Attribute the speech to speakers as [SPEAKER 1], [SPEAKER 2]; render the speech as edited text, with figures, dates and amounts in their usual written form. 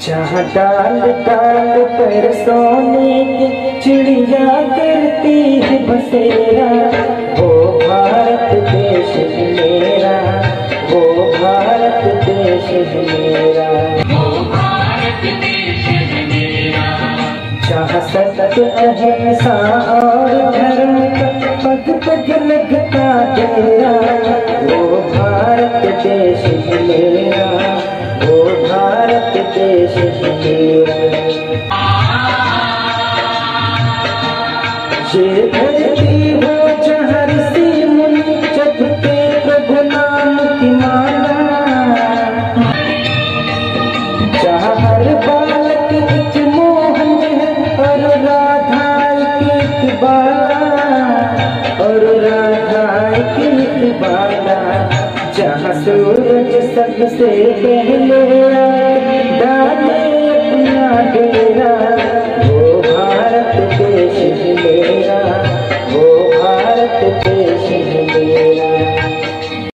[SPEAKER 1] जहाँ डाल डाल पर सोने की चिड़िया करती है बसेरा, वो भारत देश है मेरा, वो भारत देश है मेरा,
[SPEAKER 2] वो भारत देश है मेरा।
[SPEAKER 1] जहाँ सत्य अहिंसा और धर्म का पग पग लगता डेरा, वो भारत देश है मेरा, वो भारत देश है मेरा। ये धरती हो जहाँ ऋषि मुनि जपते प्रभु नाम की माला, जहाँ हर बालक एक मोहन है और राधा एक बाला, और राधा एक बाला, जहाँ सूरज सबसे पहले